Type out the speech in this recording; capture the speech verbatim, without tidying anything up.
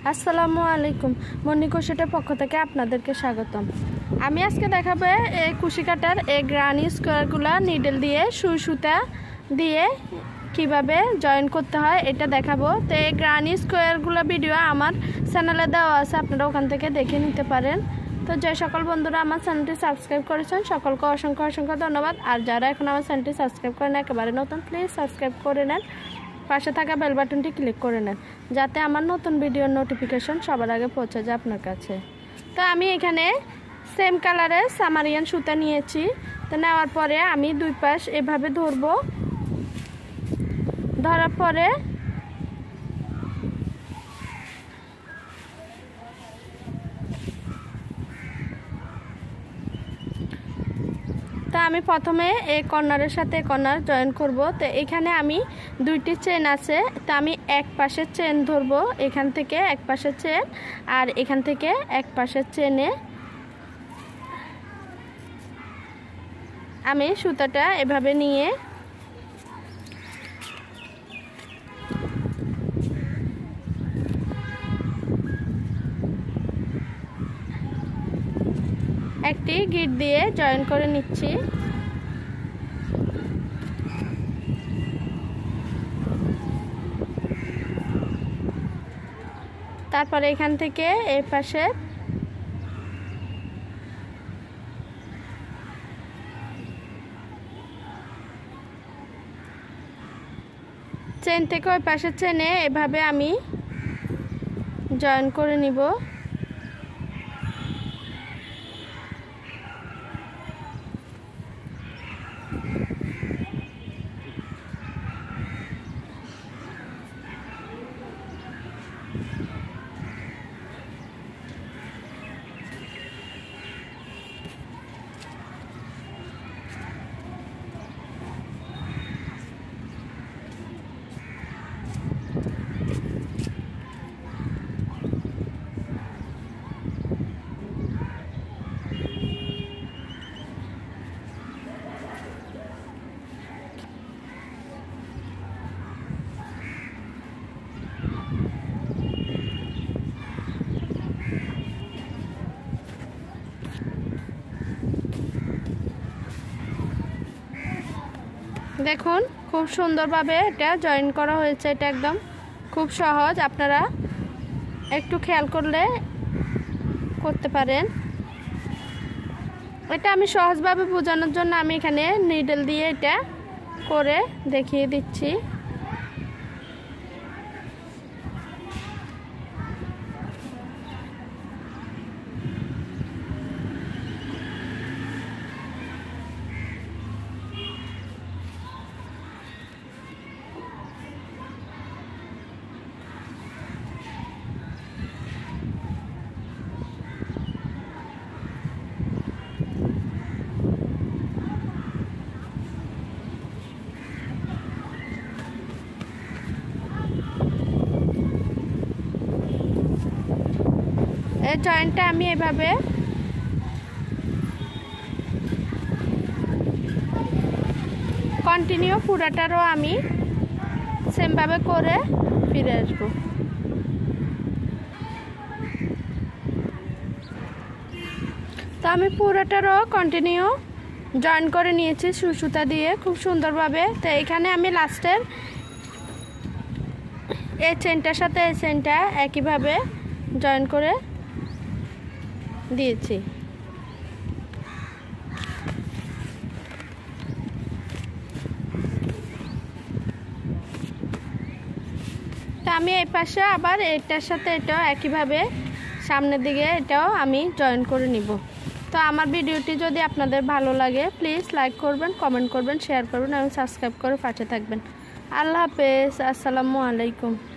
আসসালামু আলাইকুম। মনি ক্রোশেটের পক্ষ থেকে আপনাদেরকে স্বাগতম। আমি আজকে দেখাবো এই কুশি কাটার এই গ্রানি স্কোয়ারগুলো নিডল দিয়ে সুই সুতা দিয়ে কিভাবে জয়েন করতে হয় এটা দেখাবো। তো এই গ্রানি স্কোয়ারগুলো ভিডিও আমার চ্যানেলে দেওয়া আছে, আপনারা ওখান থেকে দেখে নিতে পারেন। তো যে সকল বন্ধুরা আমার চ্যানেলটি সাবস্ক্রাইব করেছেন সকলকে অসংখ্য অসংখ্য ধন্যবাদ। আর যারা এখন আমার চ্যানেলটি সাবস্ক্রাইব করেন একেবারে নতুন, প্লিজ সাবস্ক্রাইব করে নেন, পাশে থাকা বেল বাটনটি ক্লিক করে নেন যাতে আমার নতুন ভিডিওর নোটিফিকেশন সবার আগে পৌঁছে যায় আপনার কাছে। তো আমি এখানে সেম কালারের সামারিয়ান সুতা নিয়েছি। তো নেওয়ার পরে আমি দুই পাশ এভাবে ধরবো, ধরার পরে তা আমি প্রথমে এই কর্নারের সাথে কর্নার জয়েন করব। তো এখানে আমি দুইটি চেন আছে, তো আমি এক পাশের চেন ধরবো, এখান থেকে এক পাশের চেন আর এখান থেকে এক পাশের চেনে আমি সুতাটা এভাবে নিয়ে একটি গিট দিয়ে জয়েন করে নিচ্ছি। তারপরে এখান থেকে এই পাশে চেন থেকে ওই পাশে চেনে এভাবে আমি জয়েন করে নিব। দেখুন খুব সুন্দরভাবে এটা জয়েন করা হয়েছে। এটা একদম খুব সহজ, আপনারা একটু খেয়াল করলে করতে পারেন। এটা আমি সহজভাবে বোঝানোর জন্য আমি এখানে নিডল দিয়ে এটা করে দেখিয়ে দিচ্ছি। এই জয়েন্টটা আমি এভাবে কন্টিনিউ পুরাটারও আমি সেমভাবে করে ফিরে আসব। তো আমি পুরাটারও কন্টিনিউ জয়েন করে নিয়েছি সুই সুতা দিয়ে খুব সুন্দরভাবে। তো এখানে আমি লাস্টের এই চেনটার সাথে এই চেনটা একইভাবে জয়েন করে দিয়েছি। তো আমি এই পাশে আবার এটার সাথে এটাও একইভাবে সামনের দিকে এটাও আমি জয়েন করে নিব। তো আমার ভিডিওটি যদি আপনাদের ভালো লাগে প্লিজ লাইক করবেন, কমেন্ট করবেন, শেয়ার করবেন এবং সাবস্ক্রাইব করে পাশে থাকবেন। আল্লাহ হাফেজ, আসসালামু আলাইকুম।